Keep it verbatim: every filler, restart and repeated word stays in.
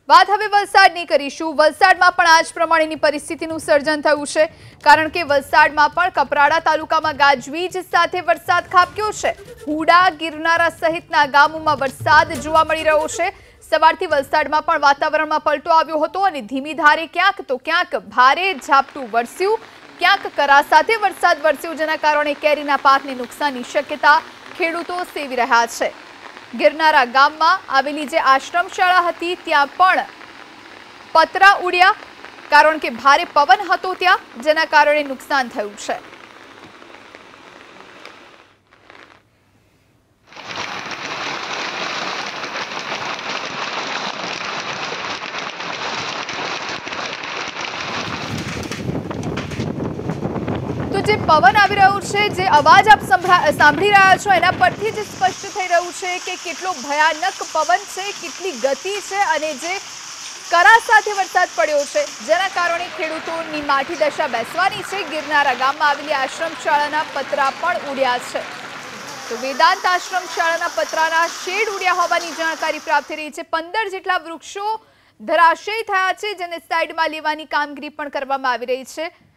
વાત હવે વલસાડની કરીશું। વલસાડમાં પણ આજ પ્રમાણેની પરિસ્થિતિનું સર્જન થયું છે, કારણ કે વલસાડમાં પણ કપરાડા તાલુકામાં ગાજવીજ સાથે વરસાદ ખાબક્યો છે। હુડા, ગિરનારા સહિતના ગામોમાં વરસાદ જોવા મળી રહ્યો છે। સવારથી વલસાડમાં પણ વાતાવરણમાં પલટો આવ્યો હતો અને ધીમી ધારે ક્યાંક તો ક્યાંક ભારે ઝાપટું વરસ્યું, ક્યાંક કરા સાથે વરસાદ વરસ્યો, જેના કારણે કેરીના પાકને નુકસાનની શક્યતા ખેડૂતો સેવી રહ્યા છે। ગિરનારા ગામમાં આવેલી જે આશ્રમ શાળા હતી ત્યાં પણ પતરા ઉડ્યા, કારણ કે ભારે પવન હતો ત્યાં, જેના કારણે નુકસાન થયું છે। તો જે પવન આવી રહ્યો છે, જે અવાજ આપ સાંભળી રહ્યા છો, એના પરથી જ સ્પષ્ટ થઈ રહ્યું છે કે કેટલો ભયાનક પવન છે, કેટલી ગતિ છે અને જે કરા સાથે વરસાદ પડ્યો છે, જેના કારણે ખેડૂતોની માઠી દશા બેસવાની છે। ગિરનારા ગામમાં આવેલી આશ્રમ શાળાના પતરા પણ ઉડ્યા છે। તો વેદાંત આશ્રમ શાળાના પતરાના શેડ ઉડ્યા હોવાની જાણકારી પ્રાપ્ત થઈ રહી છે। પંદર જેટલા વૃક્ષો ધરાશયી થયા છે, જેને સાઈડમાં લેવાની કામગીરી પણ કરવામાં આવી રહી છે।